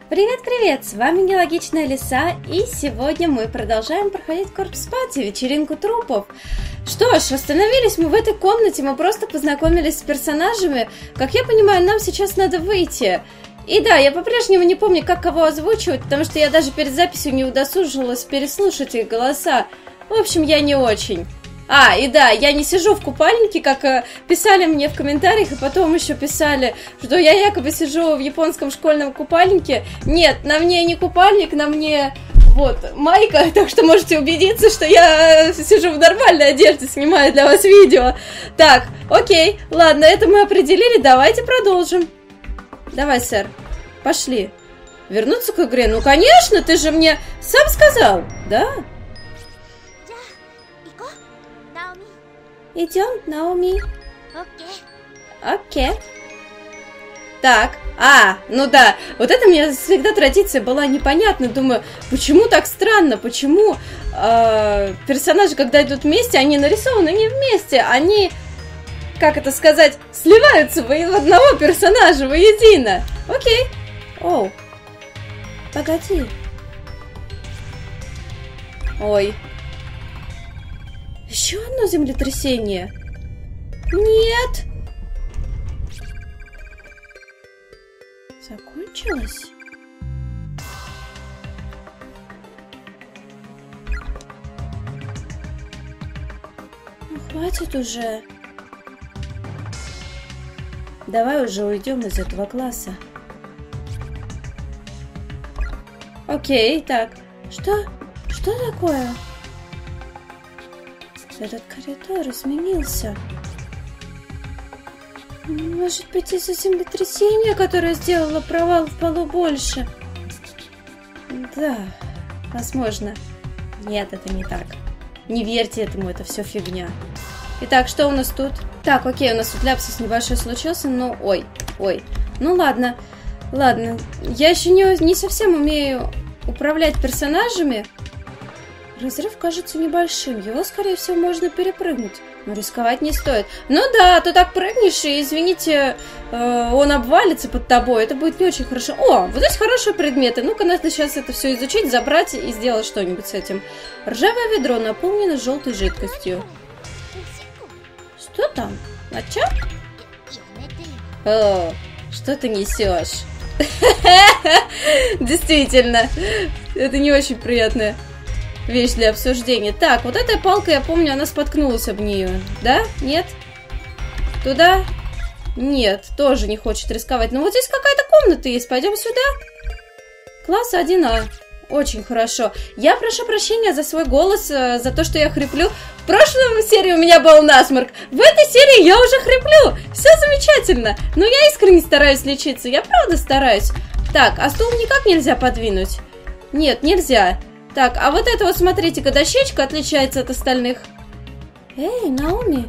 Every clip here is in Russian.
Привет-привет! С вами Нелогичная Лиса, и сегодня мы продолжаем проходить корпс-пати, вечеринку трупов. Что ж, остановились мы в этой комнате, мы просто познакомились с персонажами. Как я понимаю, нам сейчас надо выйти. И да, я по-прежнему не помню, как кого озвучивать, потому что я даже перед записью не удосужилась переслушать их голоса. В общем, я не очень. И да, я не сижу в купальнике, как писали мне в комментариях, и потом еще писали, что я якобы сижу в японском школьном купальнике. Нет, на мне не купальник, на мне вот майка, так что можете убедиться, что я сижу в нормальной одежде, снимаю для вас видео. Так, окей, ладно, это мы определили, давайте продолжим. Давай, сэр, пошли. Вернуться к игре? Ну, конечно, ты же мне сам сказал, да? Идем, Наоми. Окей. Так, ну да, вот это мне всегда традиция была непонятна. Думаю, почему так странно, почему персонажи, когда идут вместе, они нарисованы не вместе, они, как это сказать, сливаются в одного персонажа воедино. Окей. Оу. Погоди. Ой. Еще одно землетрясение? Нет! Закончилось? Ну, хватит уже. Давай уже уйдем из этого класса. Окей, так. Что? Что такое? Этот коридор изменился. Может быть, из-за землетрясения, которое сделало провал в полу больше? Да, возможно. Нет, это не так. Не верьте этому, это все фигня. Итак, что у нас тут? Так, окей, у нас тут ляпсус небольшой случился, но... Ой. Ну ладно, Я еще не совсем умею управлять персонажами. Разрыв кажется небольшим, его, скорее всего, можно перепрыгнуть. Но рисковать не стоит. Ну да, а то так прыгнешь, и, извините, он обвалится под тобой. Это будет не очень хорошо. О, вот здесь хорошие предметы. Ну-ка, надо сейчас это все изучить, забрать и сделать что-нибудь с этим. Ржавое ведро наполнено желтой жидкостью. Что там? Моча? О, что ты несешь? Действительно, это не очень приятная вещь для обсуждения. Так, вот эта палка, я помню, она споткнулась об нее. Да? Нет? Туда? Нет, тоже не хочет рисковать. Но вот здесь какая-то комната есть. Пойдем сюда. Класс 1А. Очень хорошо. Я прошу прощения за свой голос, за то, что я хриплю. В прошлой серии у меня был насморк. В этой серии я уже хриплю. Все замечательно. Но я искренне стараюсь лечиться. Я правда стараюсь. Так, а стул никак нельзя подвинуть? Нет, нельзя. Так, а вот это вот, смотрите-ка, дощечка отличается от остальных. Эй, Наоми.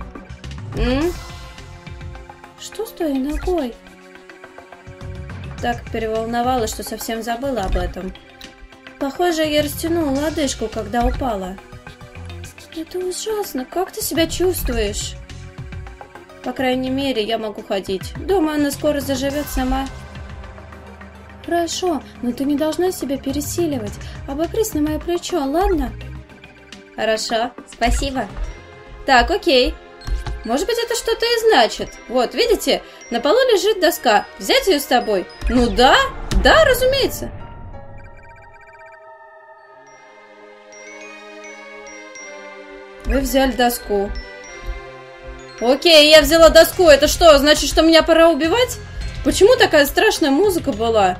Что с твоей ногой? Так переволновалась, что совсем забыла об этом. Похоже, я растянула лодыжку, когда упала. Это ужасно. Как ты себя чувствуешь? По крайней мере, я могу ходить. Думаю, она скоро заживет сама. Хорошо, но ты не должна себя пересиливать. Обопрись на мое плечо, ладно? Хорошо, спасибо. Так, окей. Может быть, это что-то и значит. Вот, видите, на полу лежит доска. Взять ее с тобой? Ну да, разумеется. Вы взяли доску. Окей, я взяла доску. Это что, значит, что меня пора убивать? Почему такая страшная музыка была?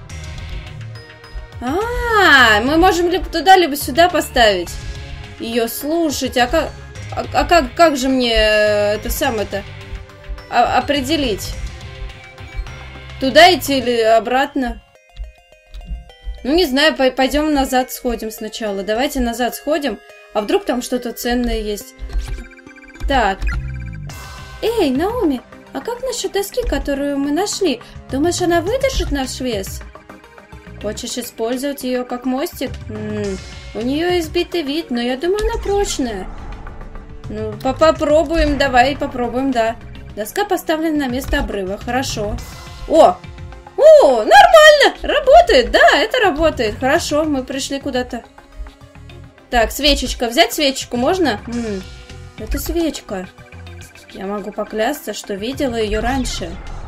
Мы можем либо туда, либо сюда поставить. Ее слушать. Как же мне это самое-то определить? Туда идти или обратно? Ну, не знаю, пойдем назад сходим сначала. Давайте назад сходим. А вдруг там что-то ценное есть? Так. Эй, Наоми, а как насчет доски, которую мы нашли? Думаешь, она выдержит наш вес? Хочешь использовать ее как мостик? У нее избитый вид, но я думаю, она прочная. Ну, попробуем, давай попробуем, да. Доска поставлена на место обрыва, хорошо. О, нормально! Нормально! Работает! Да, это работает. Хорошо, мы пришли куда-то. Так, свечечка. Взять свечечку можно? Это свечка. Я могу поклясться, что видела ее раньше.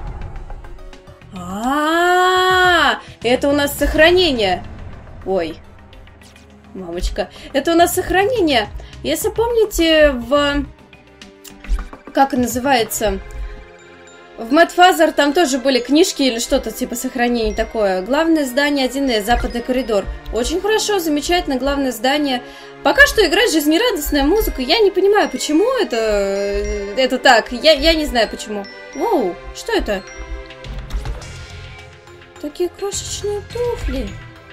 Это у нас сохранение. Ой, мамочка. Это у нас сохранение. Если помните, как называется... В Mad Father там тоже были книжки или что-то типа сохранений такое. Главное здание 1С, западный коридор. Очень хорошо, замечательно, главное здание. Пока что играет жизнерадостная музыка. Я не понимаю, почему это так. Я не знаю, почему. Оу, что это? Такие крошечные туфли.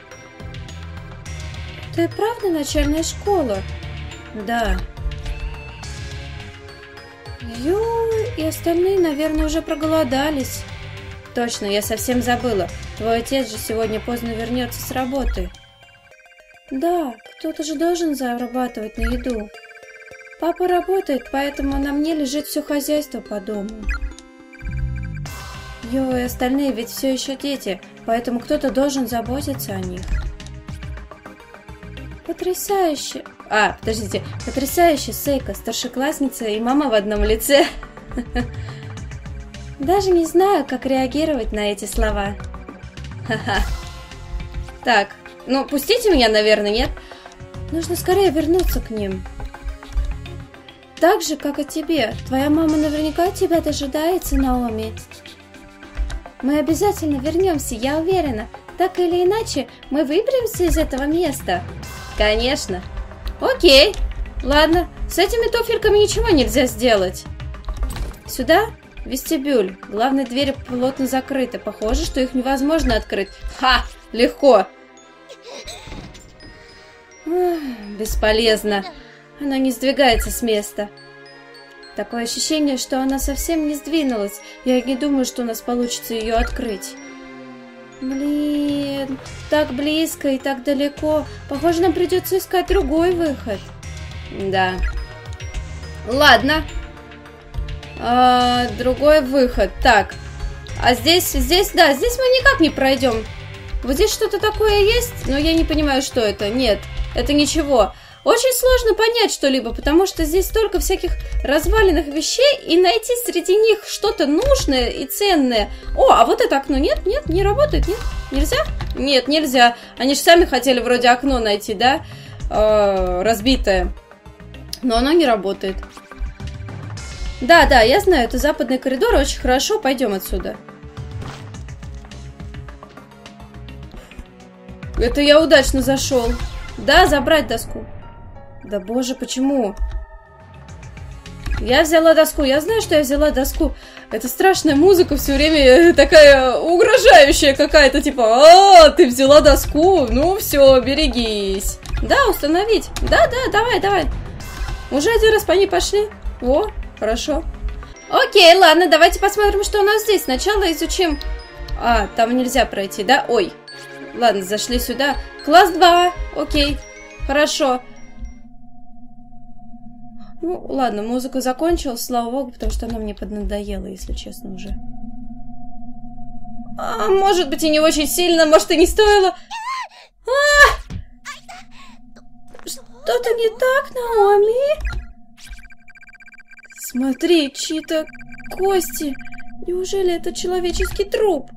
Это и правда начальная школа? Да. И остальные, наверное, уже проголодались. Точно, я совсем забыла. Твой отец же сегодня поздно вернется с работы. Да, кто-то же должен зарабатывать на еду. Папа работает, поэтому на мне лежит все хозяйство по дому. И остальные ведь все еще дети, поэтому кто-то должен заботиться о них. Потрясающе. Подождите. Потрясающе, Сейко, старшеклассница и мама в одном лице. Даже не знаю, как реагировать на эти слова. Ха-ха. Так, ну пустите меня, наверное, нет? Нужно скорее вернуться к ним. Так же, как и тебе. Твоя мама наверняка тебя дожидается, Наоми. Мы обязательно вернемся, я уверена. Так или иначе, мы выберемся из этого места. Конечно. Окей. Ладно, с этими туфельками ничего нельзя сделать. Сюда? Вестибюль. Главные двери плотно закрыты. Похоже, что их невозможно открыть. Ха! Легко. Бесполезно. Она не сдвигается с места. Такое ощущение, что она совсем не сдвинулась. Я не думаю, что у нас получится ее открыть. Блин, так близко и так далеко. Похоже, нам придется искать другой выход. Да. Ладно. Другой выход. Так. А здесь, мы никак не пройдем. Вот здесь что-то такое есть, но я не понимаю, что это. Нет, это ничего. Очень сложно понять что-либо, потому что здесь столько всяких разваленных вещей, и найти среди них что-то нужное и ценное. А вот это окно нет, не работает, нет? Нельзя? Нет, нельзя. Они же сами хотели вроде окно найти, да? Разбитое. Но оно не работает. Да, я знаю, это западный коридор, очень хорошо, пойдем отсюда. Это я удачно зашел. Да, забрать доску. Да боже, почему? Я взяла доску. Я знаю, что я взяла доску. Это страшная музыка все время такая угрожающая какая-то. Типа, ты взяла доску? Ну все, берегись. Да, установить. Да, давай. Уже один раз по ней пошли. О, хорошо. Окей, ладно, давайте посмотрим, что у нас здесь. Сначала изучим... там нельзя пройти, да? Ой. Ладно, зашли сюда. Класс 2. Окей. Хорошо. Ну, ладно, музыка закончилась, слава богу, потому что она мне поднадоела, если честно, уже. Может быть, и не очень сильно, может, и не стоило. Что-то не так, Наоми? Смотри, чьи-то кости. Неужели это человеческий труп?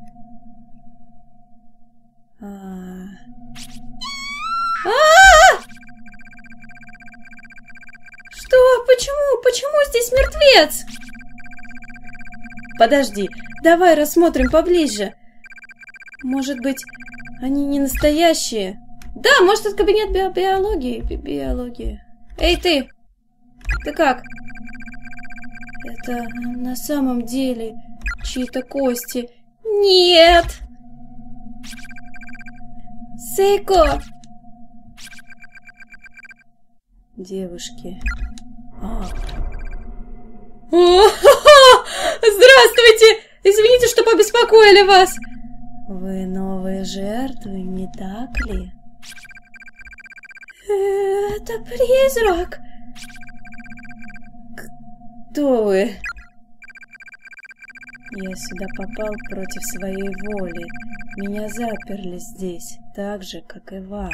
Что? Почему здесь мертвец? Подожди, давай рассмотрим поближе. Может быть, они не настоящие? Да, может, это кабинет биологии. Эй, ты! Ты как? Это на самом деле чьи-то кости. Нет! Сейко! Девушки. Здравствуйте! Извините, что побеспокоили вас. Вы новые жертвы, не так ли? Это призрак. Кто вы? Я сюда попал против своей воли. Меня заперли здесь, так же, как и вас.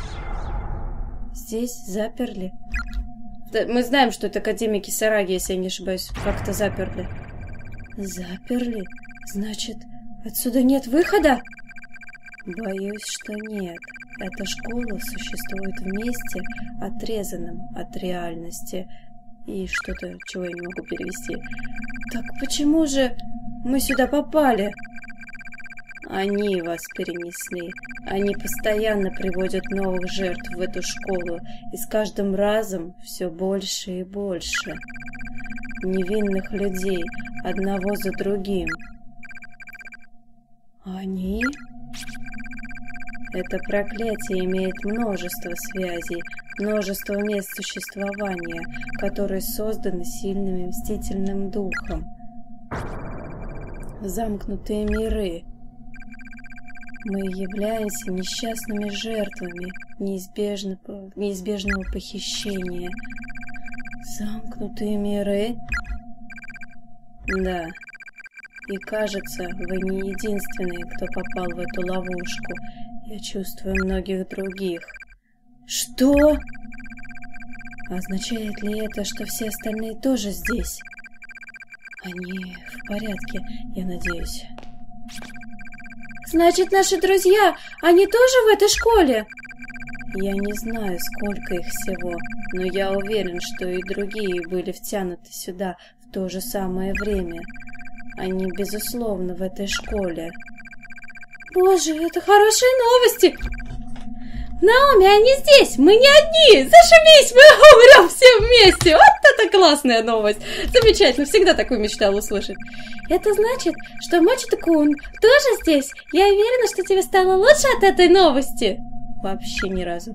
Здесь заперли? Да, мы знаем, что это академики Сараги, если я не ошибаюсь. Как-то заперли. Заперли? Значит, отсюда нет выхода? Боюсь, что нет. Эта школа существует в месте, отрезанном от реальности. И что-то, чего я не могу перевести. Так почему же мы сюда попали? Они вас перенесли. Они постоянно приводят новых жертв в эту школу, и с каждым разом все больше и больше. Невинных людей, одного за другим. Они? Это проклятие имеет множество связей, множество мест существования, которые созданы сильным и мстительным духом. Замкнутые миры. Мы являемся несчастными жертвами неизбежного похищения. Замкнутые миры? Да. И кажется, вы не единственные, кто попал в эту ловушку. Я чувствую многих других. Что? Означает ли это, что все остальные тоже здесь? Они в порядке, я надеюсь. Значит, наши друзья, они тоже в этой школе? Я не знаю, сколько их всего, но я уверен, что и другие были втянуты сюда в то же самое время. Они, безусловно, в этой школе. Боже, это хорошие новости! Наоми, они здесь! Мы не одни! Зашибись! Мы умрем все вместе! Вот это классная новость! Замечательно! Всегда такую мечтала услышать. Это значит, что Мочи-кун тоже здесь? Я уверена, что тебе стало лучше от этой новости? Вообще ни разу.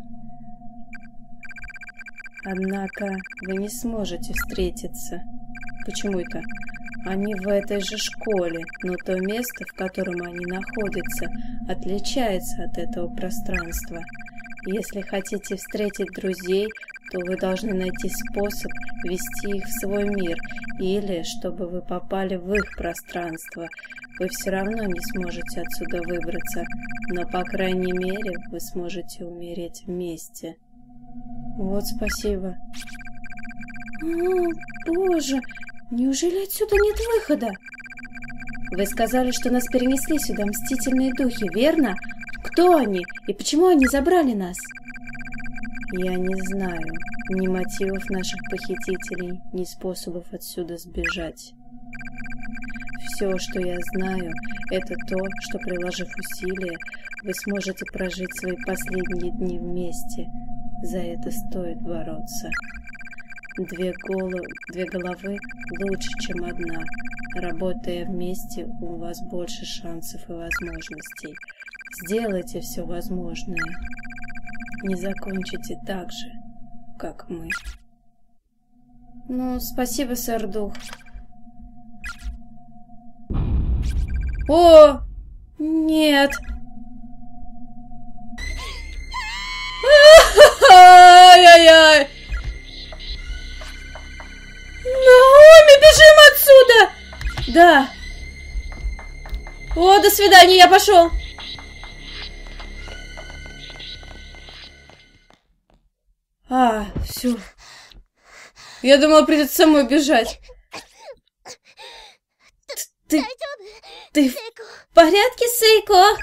Однако вы не сможете встретиться. Почему это? Они в этой же школе, но то место, в котором они находятся, отличается от этого пространства. Если хотите встретить друзей, то вы должны найти способ ввести их в свой мир, или чтобы вы попали в их пространство. Вы все равно не сможете отсюда выбраться, но, по крайней мере, вы сможете умереть вместе. Вот спасибо. О, боже, неужели отсюда нет выхода? Вы сказали, что нас перенесли сюда мстительные духи, верно? Кто они и почему они забрали нас? Я не знаю ни мотивов наших похитителей, ни способов отсюда сбежать. Все, что я знаю, это то, что, приложив усилия, вы сможете прожить свои последние дни вместе. За это стоит бороться. Две головы лучше, чем одна. Работая вместе, у вас больше шансов и возможностей. Сделайте все возможное. Не закончите так же, как мы. Ну, спасибо, сэр Дух. О! Нет! Ай-яй-яй! Наоми, бежим отсюда! Да. О, до свидания, я пошел. Все. Я думала, придется самой бежать. Ты в порядке, Сейко?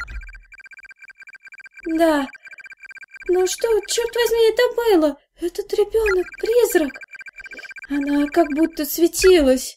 Да. Ну что, черт возьми, это было? Этот ребенок, призрак. Она как будто светилась.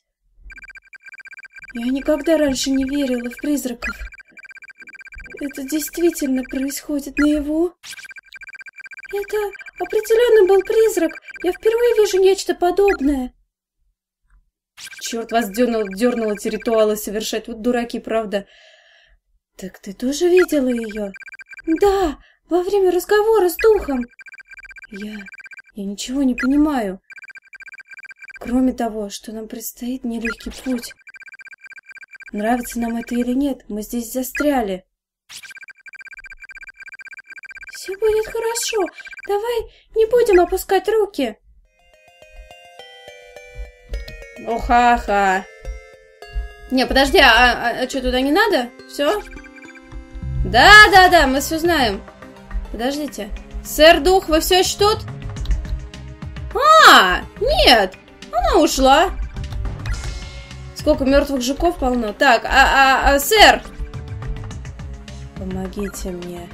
Я никогда раньше не верила в призраков. Это действительно происходит наяву? Это определенно был призрак. Я впервые вижу нечто подобное. Черт вас дернуло эти ритуалы совершать. Вот дураки, правда. Так ты тоже видела ее? Да, во время разговора с духом. Я ничего не понимаю. Кроме того, что нам предстоит нелегкий путь. Нравится нам это или нет, мы здесь застряли. Все будет хорошо. Давай не будем опускать руки. О-ха-ха. Не, подожди, а что, туда не надо? Все? Да, мы все знаем. Подождите. Сэр Дух, вы все еще тут? Нет, она ушла. Сколько мертвых жуков полно. Так, сэр! Помогите мне.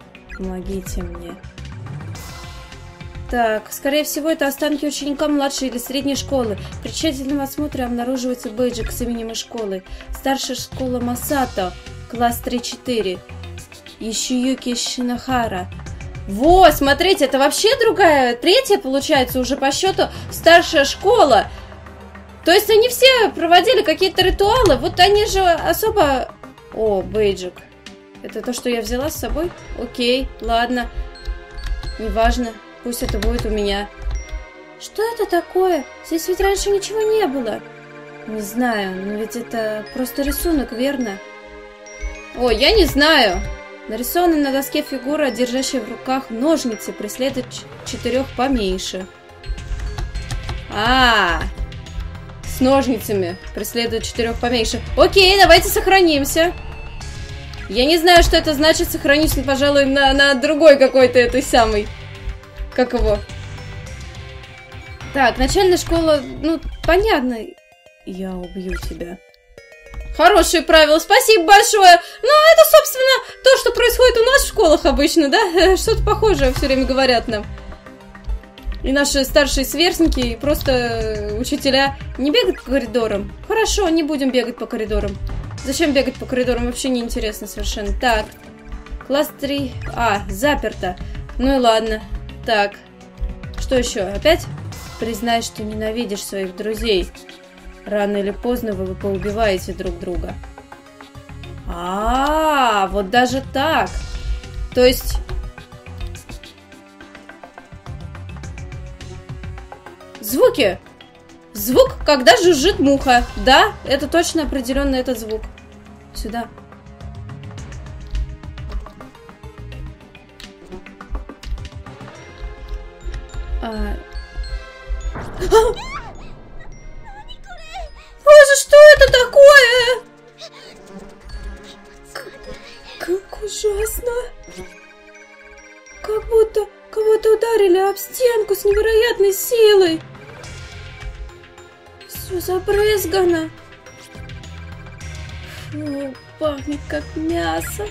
Так, скорее всего, это останки ученика младшей или средней школы. При тщательном осмотре обнаруживается бейджик с именем и школой. Старшая школа Масато, класс 3-4. Ишиюки Шинахара. Во, смотрите, это вообще другая, третья, получается, уже по счету старшая школа. То есть они все проводили какие-то ритуалы, вот они же особо... О, бейджик. Это то, что я взяла с собой? Окей, ладно. Неважно, пусть это будет у меня. Что это такое? Здесь ведь раньше ничего не было. Не знаю, но ведь это просто рисунок, верно? Ой, я не знаю. Нарисованная на доске фигура, держащая в руках ножницы, преследует 4 поменьше. С ножницами преследует 4 поменьше. Окей, давайте сохранимся. Я не знаю, что это значит. Сохранюсь, пожалуй, на другой какой-то этой самой. Как его? Так, начальная школа, ну, понятно. Я убью тебя. Хорошие правила, спасибо большое. Ну, это, собственно, то, что происходит у нас в школах обычно, да? Что-то похожее все время говорят нам. И наши старшие сверстники, и просто учителя не бегают по коридорам. Хорошо, не будем бегать по коридорам. Зачем бегать по коридорам? Вообще неинтересно совершенно. Так, класс 3. Заперто. Ну и ладно. Так, что еще? Опять? Признай, что ненавидишь своих друзей. Рано или поздно вы поубиваете друг друга. Вот даже так. То есть... Звуки. Звук, когда жужжит муха. Да, это точно определенно этот звук. Сюда. Боже, что это такое? Как ужасно. Как будто кого-то ударили об стенку с невероятной силой. Все забрызгано. Фу, пахнет как мясо.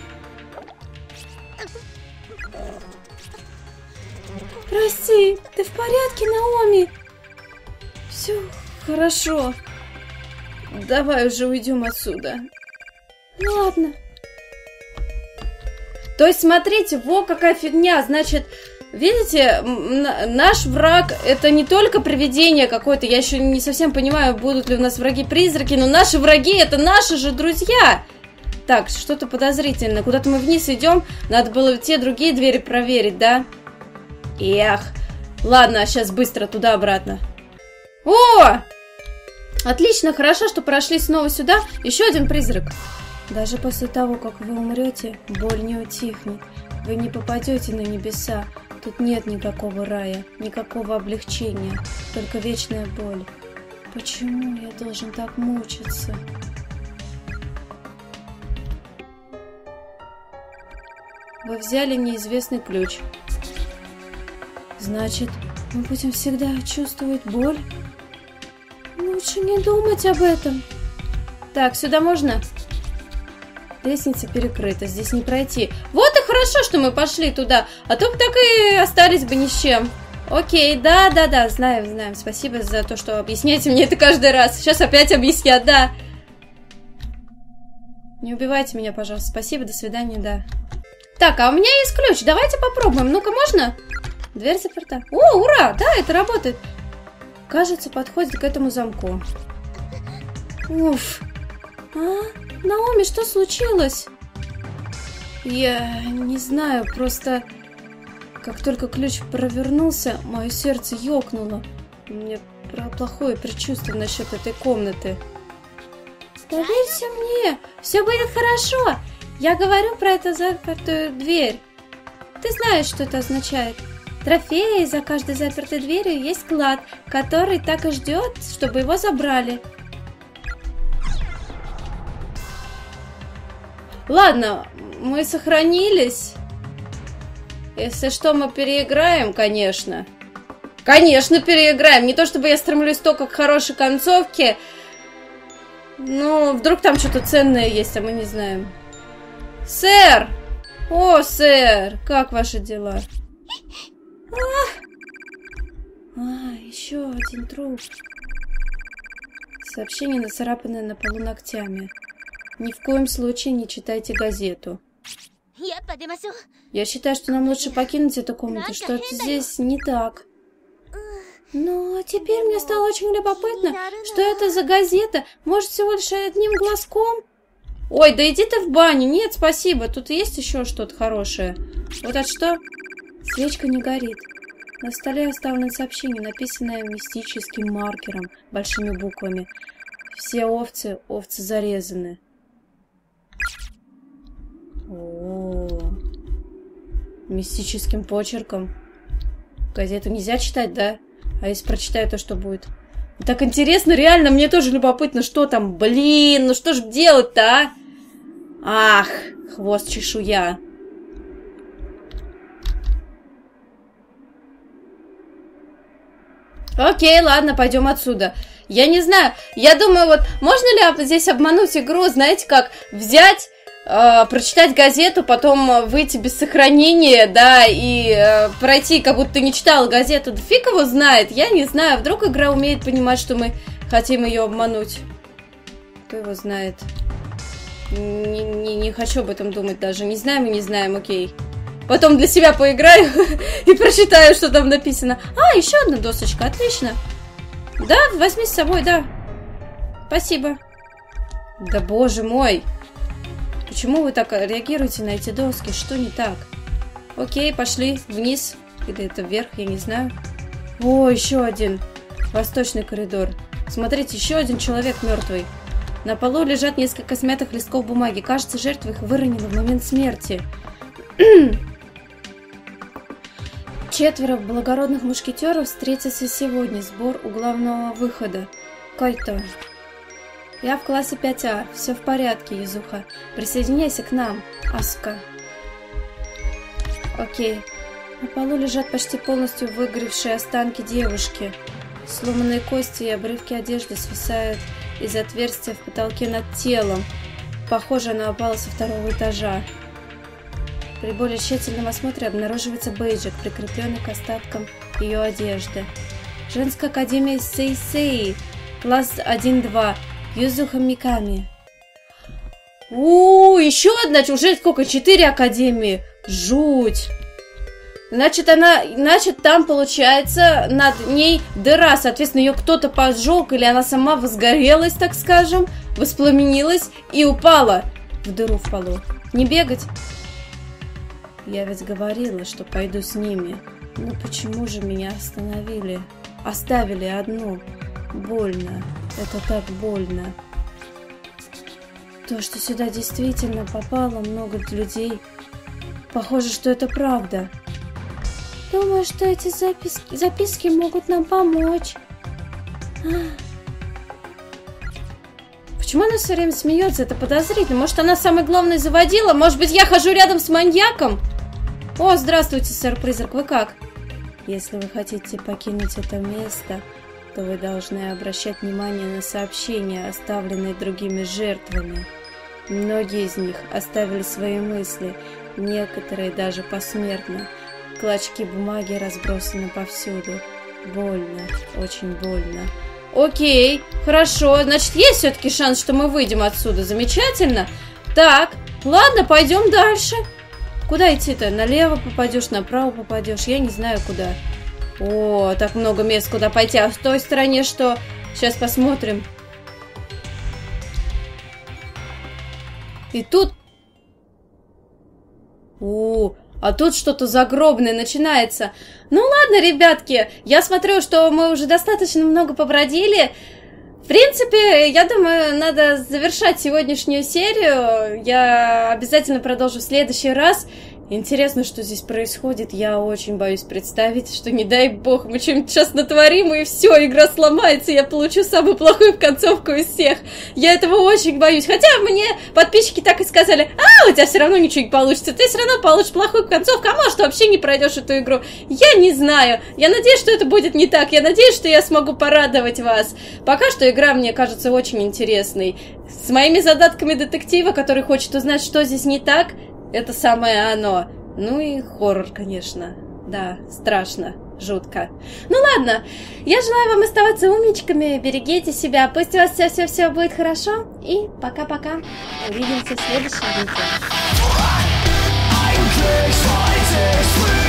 Прости, ты в порядке, Наоми? Все хорошо. Давай уже уйдем отсюда. Ладно. То есть, смотрите, во какая фигня. Значит, видите, наш враг это не только привидение какое-то. Я еще не совсем понимаю, будут ли у нас враги-призраки, но наши враги это наши же друзья. Так, что-то подозрительно. Куда-то мы вниз идем. Надо было те другие двери проверить, да? Эх. Ладно, сейчас быстро туда-обратно. О! Отлично, хорошо, что прошли снова сюда. Еще один призрак. Даже после того, как вы умрете, боль не утихнет. Вы не попадете на небеса. Тут нет никакого рая, никакого облегчения, только вечная боль. Почему я должен так мучиться? Вы взяли неизвестный ключ. Значит, мы будем всегда чувствовать боль? Лучше не думать об этом. Так, сюда можно? Лестница перекрыта, здесь не пройти. Вот и хорошо, что мы пошли туда, а то бы так и остались бы ни с чем. Окей, да, знаем. Спасибо за то, что объясняете мне это каждый раз. Сейчас опять объяснят, да. Не убивайте меня, пожалуйста. Спасибо, до свидания, да. Так, а у меня есть ключ, давайте попробуем. Ну-ка, можно? Дверь заперта. О, ура, да, это работает. Кажется, подходит к этому замку. Уф. Наоми, что случилось? Я не знаю, просто... Как только ключ провернулся, мое сердце ёкнуло. У меня плохое предчувствие насчет этой комнаты. Доверься мне, все будет хорошо. Я говорю про эту запертую дверь. Ты знаешь, что это означает. Трофеи за каждой запертой дверью есть клад, который так и ждет, чтобы его забрали. Ладно, мы сохранились. Если что, мы переиграем, конечно. Конечно, переиграем. Не то чтобы я стремлюсь только к хорошей концовке. Ну, вдруг там что-то ценное есть, а мы не знаем. Сэр! О, сэр! Как ваши дела? Еще один труп. Сообщение, нацарапанное на полу ногтями. Ни в коем случае не читайте газету. Я считаю, что нам лучше покинуть эту комнату. Что-то здесь не так. Но теперь мне стало очень любопытно, что это за газета. Может, всего лишь одним глазком? Ой, да иди ты в баню. Нет, спасибо. Тут есть еще что-то хорошее. Вот это что? Свечка не горит. На столе оставлено сообщение, написанное мистическим маркером, большими буквами. Все овцы зарезаны. О-о-о. Мистическим почерком. Газету нельзя читать, да? А если прочитаю, то что будет? Так интересно, реально, мне тоже любопытно, что там. Блин, ну что ж делать-то, а? Ах, хвост чешуя. Окей, ладно, пойдем отсюда. Я не знаю, я думаю, вот можно ли здесь обмануть игру, знаете как, взять, прочитать газету, потом выйти без сохранения, да, и пройти, как будто ты не читала газету, да фиг его знает, я не знаю, вдруг игра умеет понимать, что мы хотим ее обмануть. Кто его знает. Не хочу об этом думать даже, не знаем и не знаем, окей. Потом для себя поиграю и прочитаю, что там написано. А, еще одна досочка, отлично. Да, возьми с собой, да. Спасибо. Да боже мой. Почему вы так реагируете на эти доски? Что не так? Окей, пошли вниз. Или это вверх, я не знаю. О, еще один. Восточный коридор. Смотрите, еще один человек мертвый. На полу лежат несколько смятых листков бумаги. Кажется, жертва их выронила в момент смерти. 4 благородных мушкетеров встретятся сегодня. Сбор у главного выхода. Кайто. Я в классе 5А. Все в порядке, Юзуха. Присоединяйся к нам, Аска. Окей. На полу лежат почти полностью выгоревшие останки девушки. Сломанные кости и обрывки одежды свисают из отверстия в потолке над телом. Похоже, она упала со 2-го этажа. При более тщательном осмотре обнаруживается бейджик, прикрепленный к остаткам ее одежды. Женская академия Сейсей, класс 1-2, Юзуха Миками. Еще одна, уже сколько? 4 академии. Жуть. Значит, там, получается, над ней дыра, соответственно, ее кто-то поджег, или она сама возгорелась, так скажем, воспламенилась и упала в дыру в полу. Не бегать? Я ведь говорила, что пойду с ними. Но почему же меня остановили? Оставили одну. Больно. Это так больно. То, что сюда действительно попало много людей. Похоже, что это правда. Думаю, что эти записки могут нам помочь. Почему она все время смеется? Это подозрительно. Может, она самый главный заводила? Может быть, я хожу рядом с маньяком? О, здравствуйте, сэр-призрак. Вы как? Если вы хотите покинуть это место, то вы должны обращать внимание на сообщения, оставленные другими жертвами. Многие из них оставили свои мысли, некоторые даже посмертно. Клочки бумаги разбросаны повсюду. Больно, очень больно. Окей, хорошо. Значит, есть все-таки шанс, что мы выйдем отсюда. Замечательно. Так, ладно, пойдем дальше. Куда идти-то? Налево попадешь, направо попадешь. Я не знаю, куда. О, так много мест, куда пойти. А в той стороне что? Сейчас посмотрим. И тут... А тут что-то загробное начинается. Ну ладно, ребятки, я смотрю, что мы уже достаточно много побродили. В принципе, я думаю, надо завершать сегодняшнюю серию. Я обязательно продолжу в следующий раз. Интересно, что здесь происходит. Я очень боюсь представить, что, не дай бог, мы что-нибудь сейчас натворим, и все, игра сломается, и я получу самую плохую концовку из всех. Я этого очень боюсь. Хотя мне подписчики так и сказали: у тебя все равно ничего не получится, ты все равно получишь плохую концовку, а может, вообще не пройдешь эту игру. Я не знаю. Я надеюсь, что это будет не так. Я надеюсь, что я смогу порадовать вас. Пока что игра мне кажется очень интересной. С моими задатками детектива, который хочет узнать, что здесь не так, это самое оно. Ну и хоррор, конечно. Да, страшно, жутко. Ну ладно, я желаю вам оставаться умничками, берегите себя, пусть у вас все будет хорошо. И пока-пока. Увидимся в следующем видео.